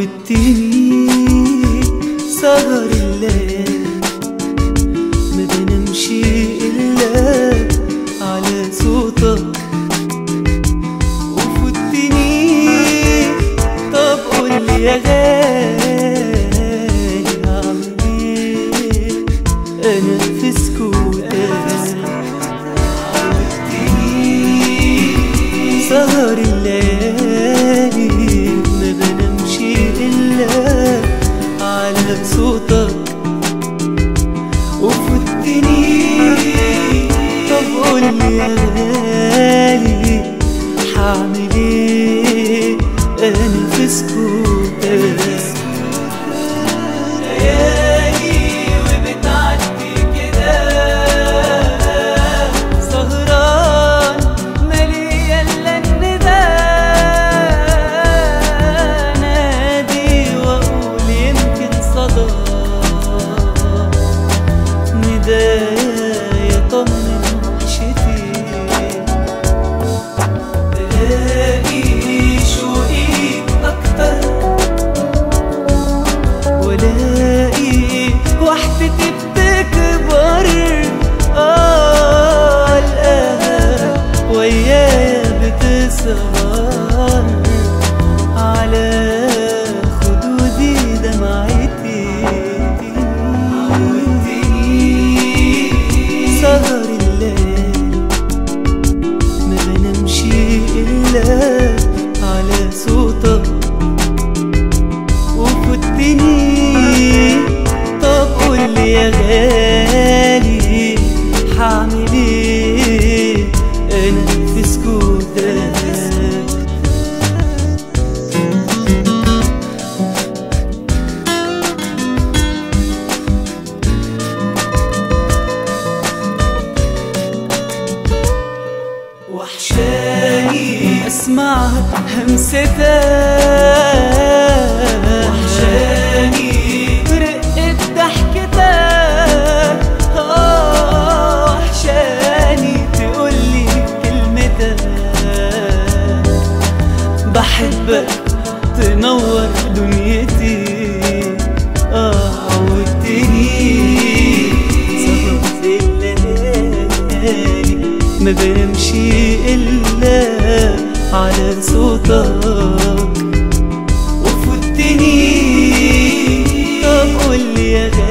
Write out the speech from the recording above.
عودتني سهر الليل، ما بنمش إلا على صوتك وفتني. طب قولي يا غالي هعمل ايه أنا في سكوتك؟ عودتني سهر الليالي، ما بنمش إلا على صوتك وفتني. طب قولي يا غالي هعمل ايه أنا في سكوتك؟ ليالي وبتعدي كده سهران مالية إلا النداء، نادي وأقول يمكن صدى نداء يطمن وحشتي. بلاقي شوقي أكتر ولاقي وحدتي بتكبر، ألقاها ويايا بتسهر على خدودي دمعتي. عودتني سهر الليل، ما بنمش إلا على صوتك وفتني. طب قولي يا غالي هعمل ايه أنا في سكوتك؟ وحشاني اسمع همستك، وحشاني رقة ضحكتك، وحشاني تقولي كلمتك بحبك تنور دنيتي. عودتني سهرت الليالي، ما بنمش إلا على صوتك وفتني. طب قولي يا غالي